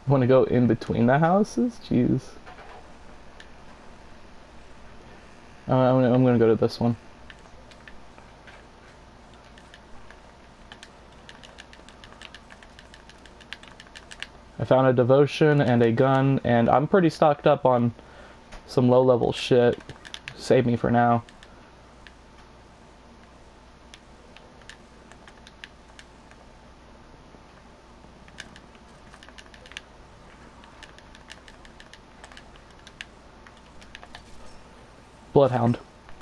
Want to go in between the houses? Jeez. I'm gonna go to this one. I found a devotion and a gun, and I'm pretty stocked up on some low-level shit. Save me for now. Bloodhound.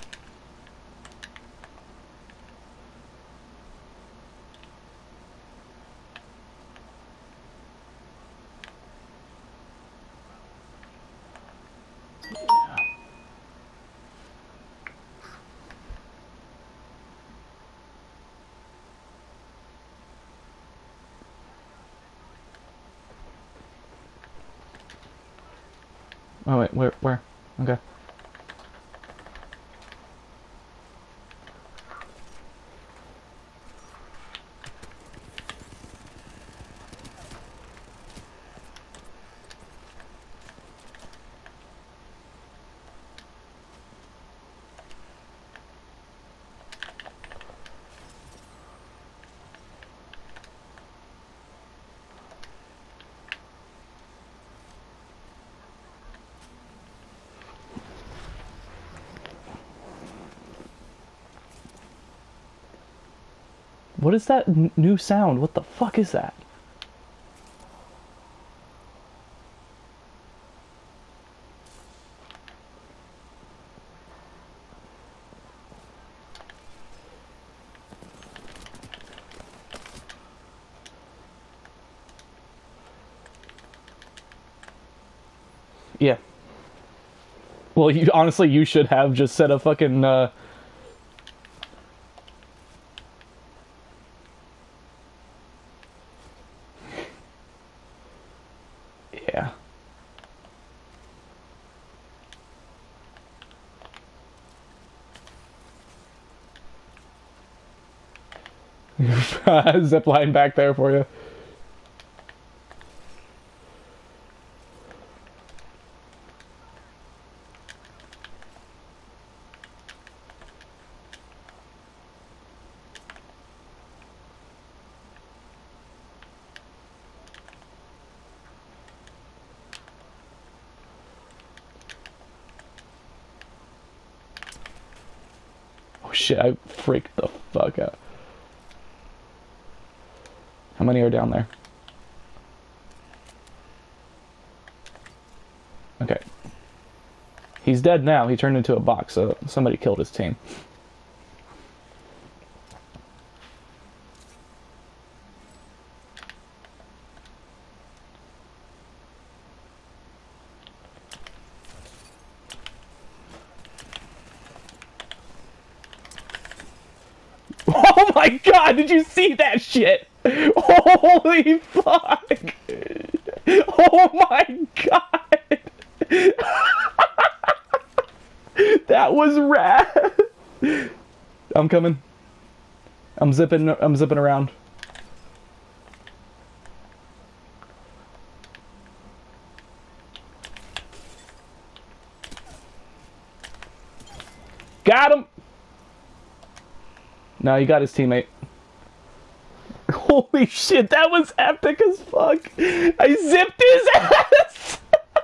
Oh wait, where? Okay. What is that new sound? What the fuck is that? Yeah. Well, you honestly, you should have just set a fucking yeah. Zip line back there for you. Oh shit, I freaked the fuck out. How many are down there? Okay. He's dead now. He turned into a box, so somebody killed his team. Oh my god, did you see that shit? Holy fuck! Oh my god! That was rad! I'm coming. I'm zipping around. Got him! No, he got his teammate. Holy shit, that was epic as fuck! I zipped his ass!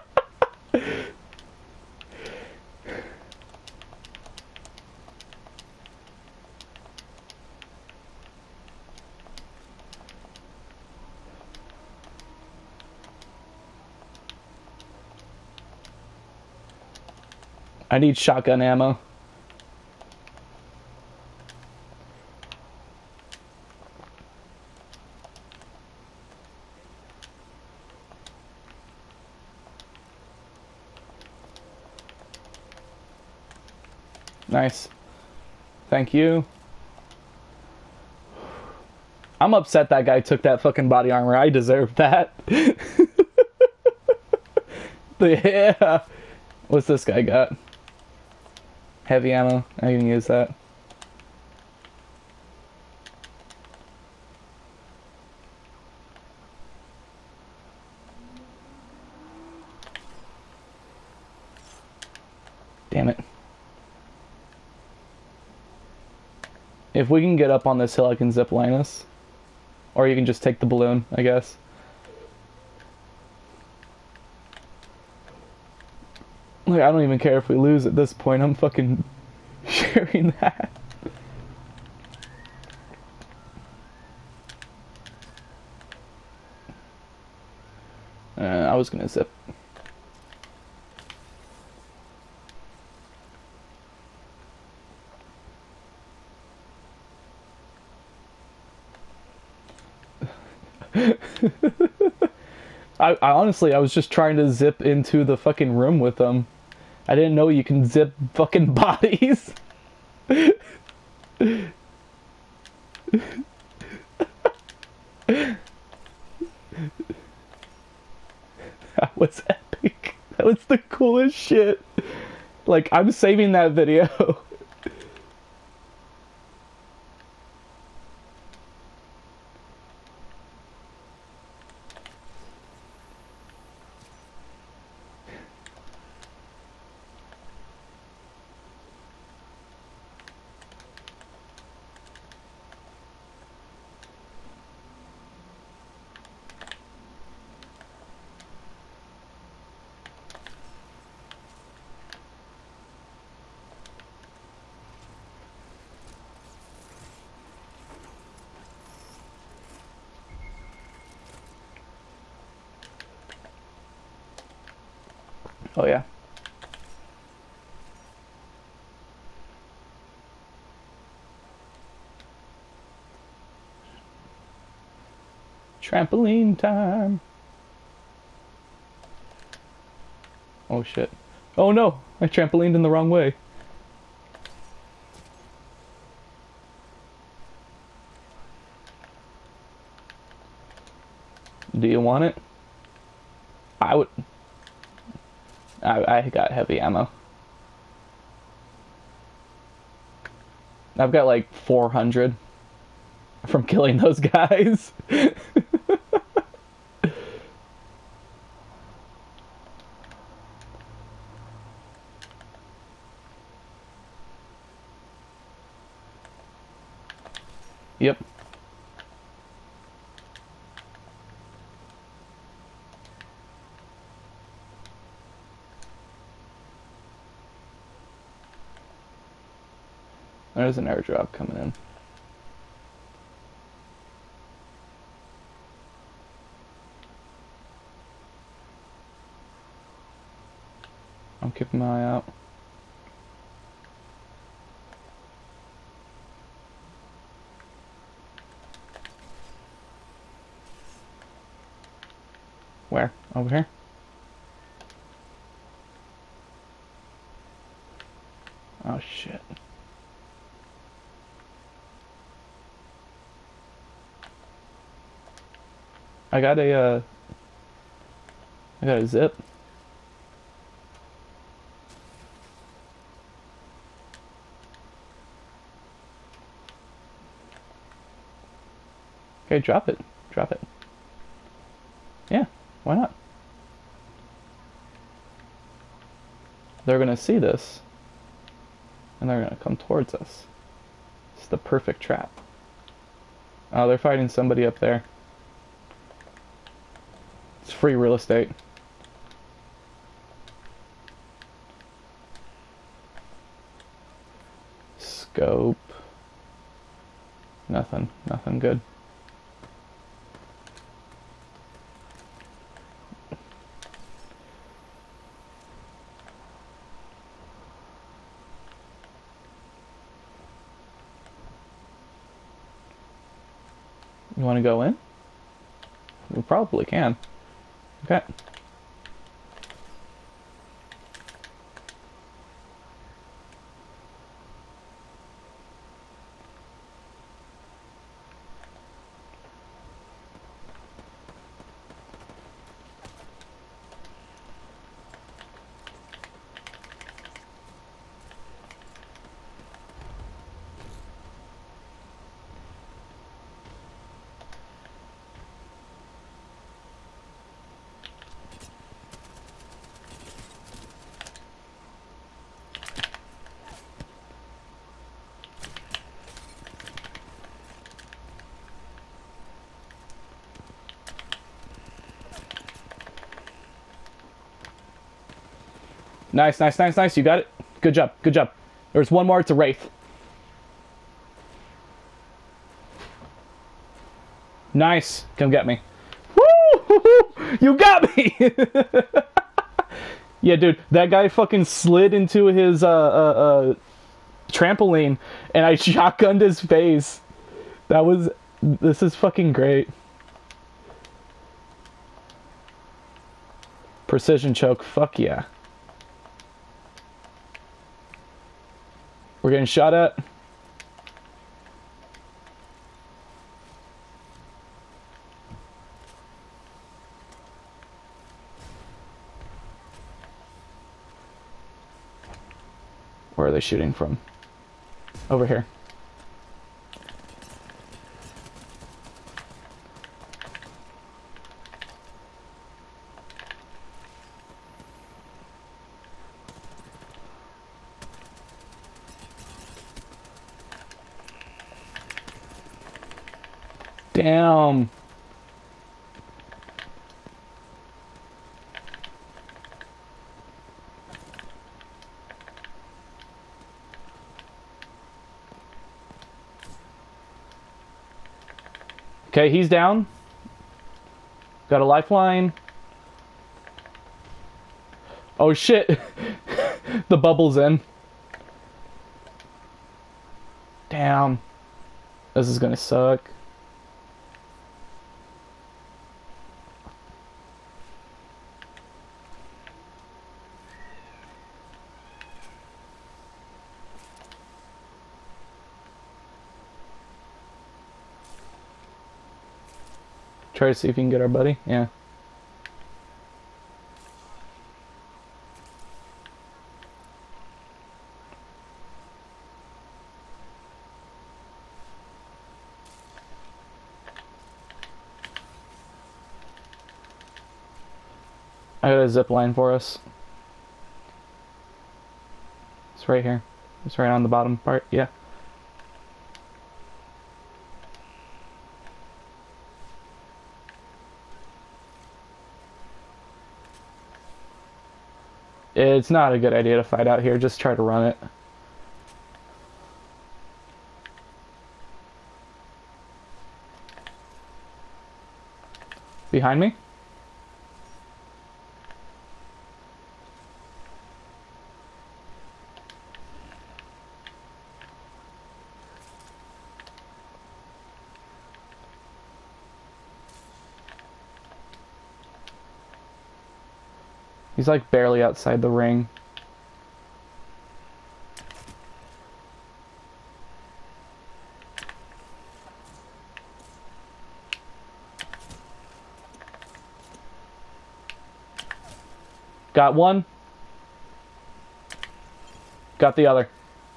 I need shotgun ammo. Nice. Thank you. I'm upset that guy took that fucking body armor. I deserve that. Yeah. What's this guy got? Heavy ammo. I can use that. Damn it. If we can get up on this hill, I can zip line us. Or you can just take the balloon, I guess. Like, I don't even care if we lose at this point. I'm fucking sharing that. I was gonna zip. I honestly, I was just trying to zip into the fucking room with them. I didn't know you can zip fucking bodies. That was epic. That was the coolest shit. Like, I'm saving that video. Oh yeah. Trampoline time. Oh shit. Oh no! I trampolined in the wrong way. Do you want it? I would... I got heavy ammo. I've got like 400 from killing those guys. Yep. There's an airdrop coming in. I'm keeping my eye out. Where? Over here? Oh shit. I got a zip. Okay, drop it. Drop it. Yeah, why not? They're gonna see this, and they're gonna come towards us. It's the perfect trap. Oh, they're fighting somebody up there. It's free real estate. Scope. Nothing. Nothing good. You want to go in? We probably can. Okay. Nice, nice, nice, nice. You got it. Good job, good job. There's one more. It's a wraith. Nice. Come get me. Woo! You got me! Yeah, dude, that guy fucking slid into his trampoline, and I shotgunned his face. This is fucking great. Precision choke, fuck yeah. We're getting shot at. Where are they shooting from? Over here. Damn. Okay, he's down. Got a lifeline. Oh shit. The bubble's in. Damn. This is gonna suck. Try to see if you can get our buddy. Yeah. I got a zip line for us. It's right here. It's right on the bottom part. Yeah. It's not a good idea to fight out here. Just try to run it. Behind me? He's like barely outside the ring. Got one. Got the other.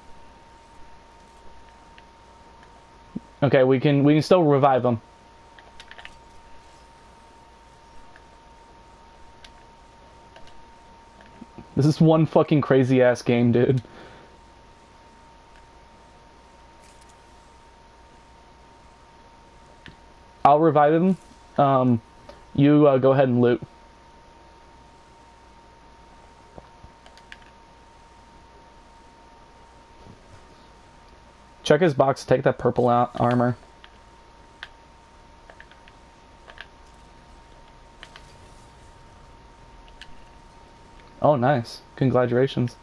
Okay, we can still revive them. This is one fucking crazy ass game, dude. I'll revive him. You go ahead and loot. Check his box, take that purple out armor. Oh, nice. Congratulations.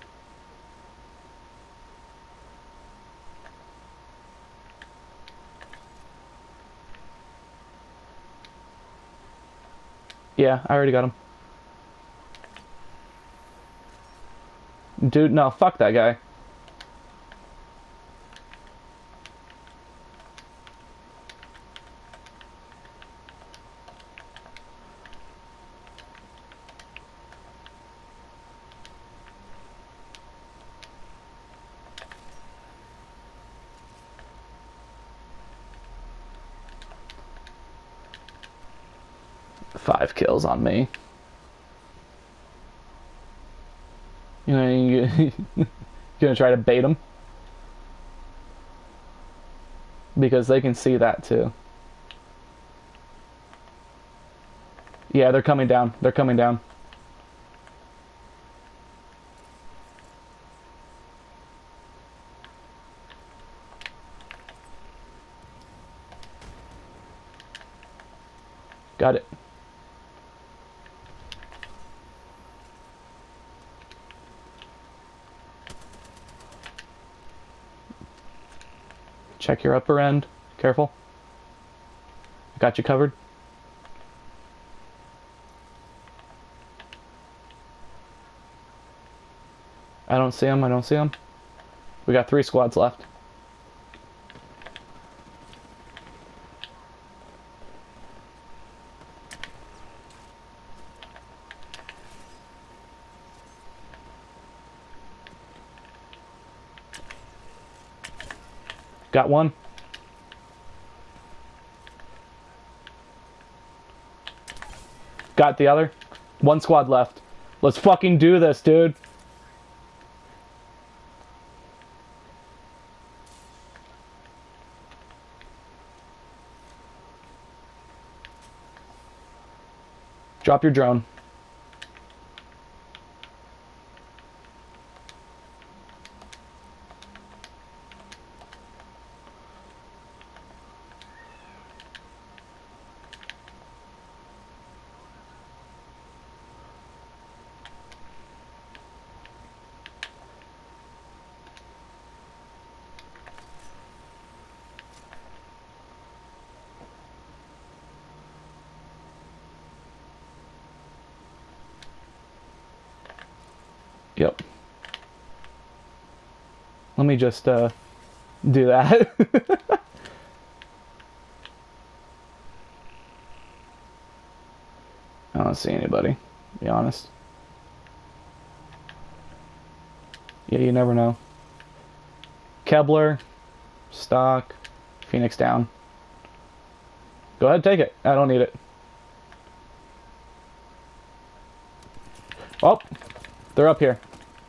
Yeah, I already got him. Dude, no, fuck that guy. Five kills on me. You know, you gonna try to bait them? Because they can see that too. Yeah, they're coming down. They're coming down. Got it. Check your upper end. Careful. Got you covered. I don't see him. I don't see him. We got 3 squads left. Got one. Got the other. 1 squad left. Let's fucking do this, dude. Drop your drone. Yep. Let me just do that. I don't see anybody, to be honest. Yeah, you never know. Kebler, stock, Phoenix down. Go ahead, take it. I don't need it. Oh, they're up here.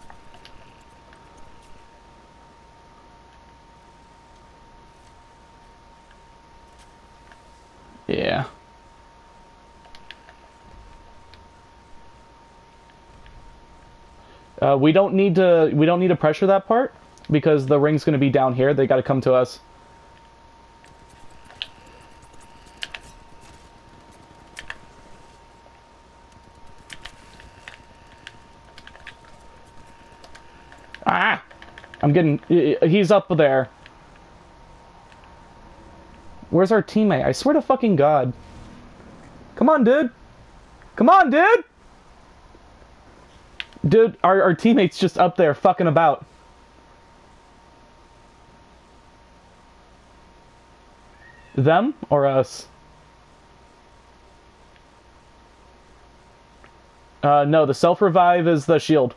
Yeah. We don't need to pressure that part because the ring's going to be down here. They got to come to us. Ah! I'm getting... He's up there. Where's our teammate? I swear to fucking God. Come on, dude. Come on, dude! Dude, our teammate's just up there fucking about. Them or us? No, the self-revive is the shield.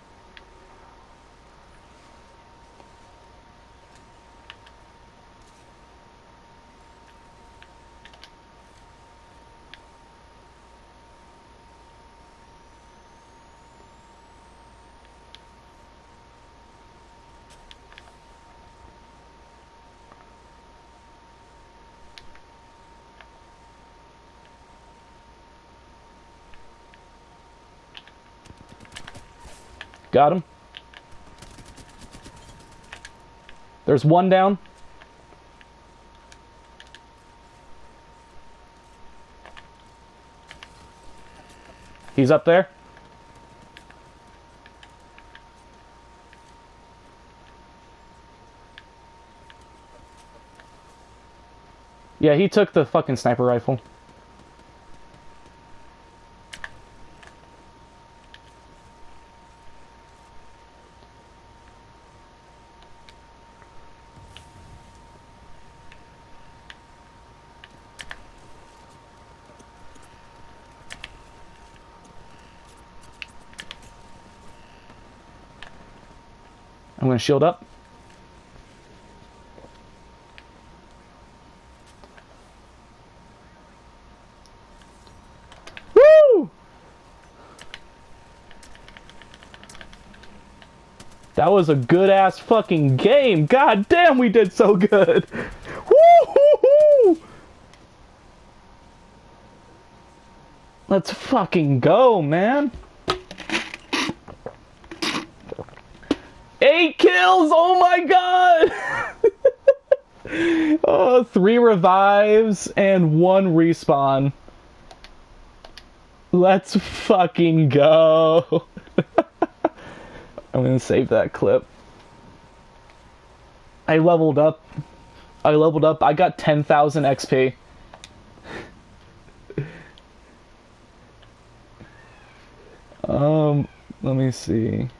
Got him. There's one down. He's up there. Yeah, he took the fucking sniper rifle. I'm gonna shield up. Woo! That was a good ass fucking game. God damn, we did so good. Woo-hoo-hoo! Let's fucking go, man. 8 kills! Oh my god! Oh, 3 revives and 1 respawn. Let's fucking go. I'm gonna save that clip. I leveled up. I leveled up. I got 10,000 XP. Let me see.